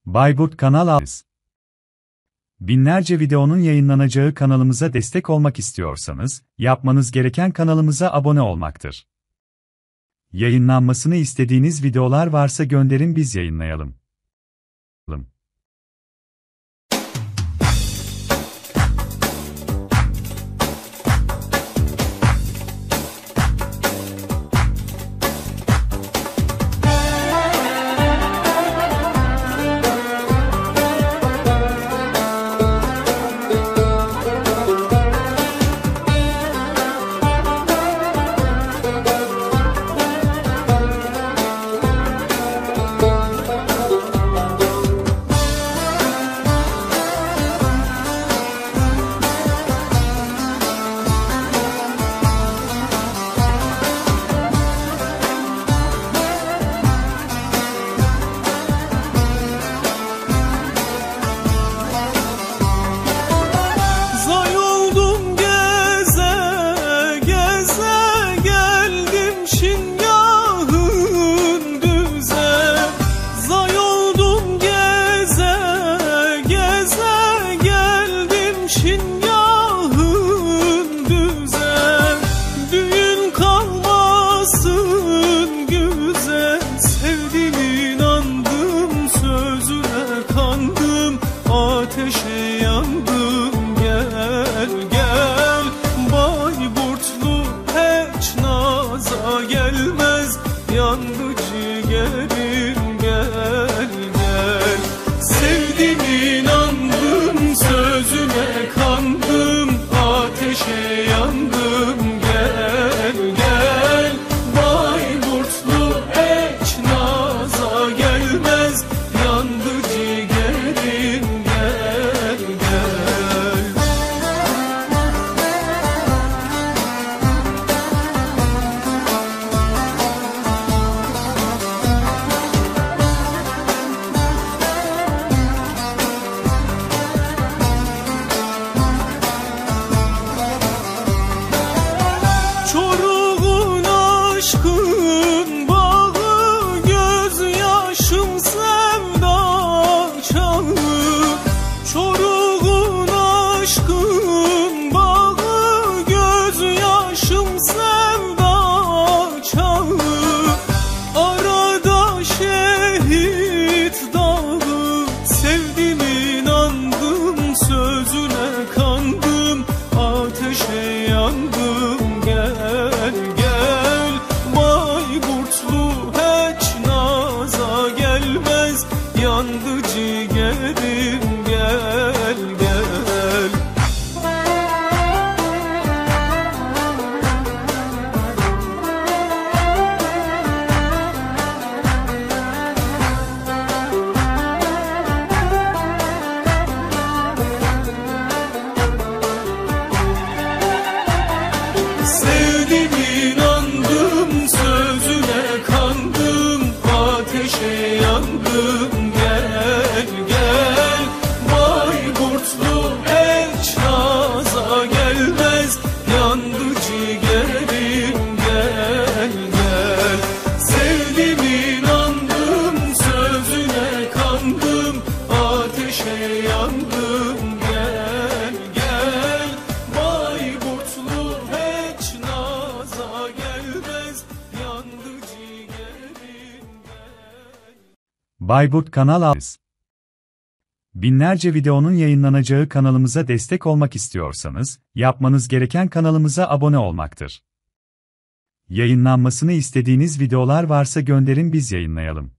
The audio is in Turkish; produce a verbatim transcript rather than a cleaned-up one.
Bayburt Kanal Ağız. Binlerce videonun yayınlanacağı kanalımıza destek olmak istiyorsanız, yapmanız gereken kanalımıza abone olmaktır. Yayınlanmasını istediğiniz videolar varsa gönderin, biz yayınlayalım. Ateşe yandım, gel gel. Bayburtlu hiç naza gelmez, yandı ciğerim, gel gel. Sevdim, inandım, sözüne kandım, ateşe yandım, gel gel. Bayburtlu hiç naza gelmez, yandı ciğerim. Çoruğun aşkın bağı, gözyaşım sevda çağı. Çoruğun aşkın bağı, gözyaşım sevda çağı. Arada şehit dağı, sevdim, inandım, sözüne kandım, ateşe yandım. Gel gel, Bayburtlu hiç naza gelmez, yandı ciğerim, gel gel. Sevdim, inandım, sözüne kandım, ateşe yandım, gel gel. Bayburtlu hiç naza gelmez, yandı ciğerim, gel gel. Sevdim, inandım, sözüne kandım, ateşe yandım, gel gel. Bayburtlu hiç naza gelmez, yandı ciğerim, gel. Bayburt Kanal Ağız. Binlerce videonun yayınlanacağı kanalımıza destek olmak istiyorsanız, yapmanız gereken kanalımıza abone olmaktır. Yayınlanmasını istediğiniz videolar varsa gönderin, biz yayınlayalım.